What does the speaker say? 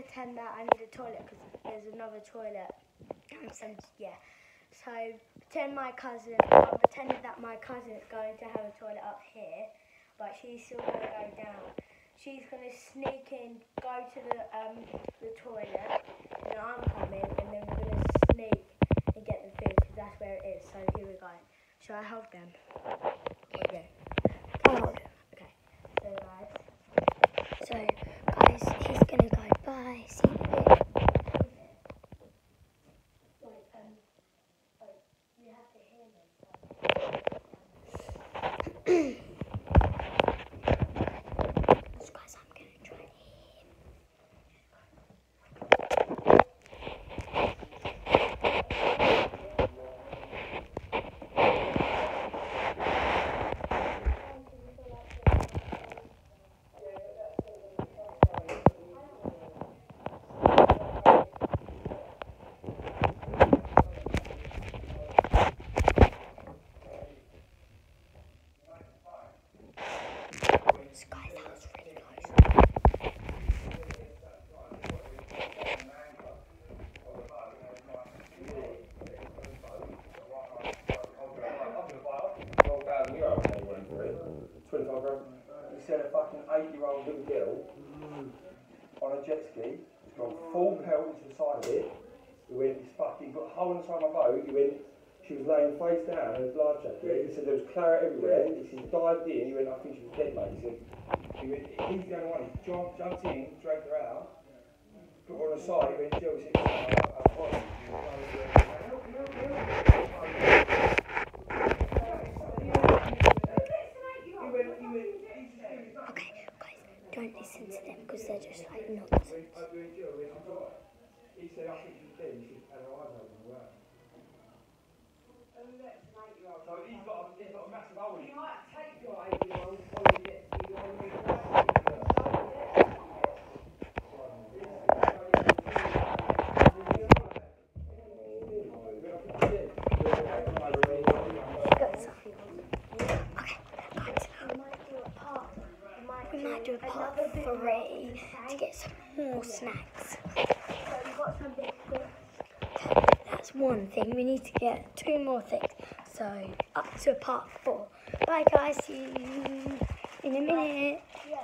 pretend that I need a toilet because there's another toilet. And yeah, so I've pretended that my cousin is going to have a toilet up here, but she's still going to go down. She's going to sneak in, go to the toilet, and I'm coming, and then we're going to sneak and get the food because that's where it is. So here we go. Shall I hold them? Okay. I'll hold it. Okay. So guys, he's going to go. Bye. See you in a bit. You have to hear me. So guys, I'm going to try him. So guys, that was really close. He said a fucking 8-year-old little girl on a jet ski has gone full pelt into the side of it. He went, he's fucking got a hole in the side of my boat. He went, she was laying face down in a life jacket. He said there was claret everywhere. He said, dived in. He went, I think she was dead, mate. He said, he's the only one. He jumped in, dragged her out, put her on the side. He went, Jill, he said, Okay, guys, don't listen to them because they're just like nonsense. he said, I think she's dead. He said, and her eyes open. Wow. So he's got a massive hole in it. You might take your 8-year-old before you get to your We might do a part 3 to get some more snacks. That's one thing. We need to get 2 more things. So up to part 4. Bye guys, see you in a minute.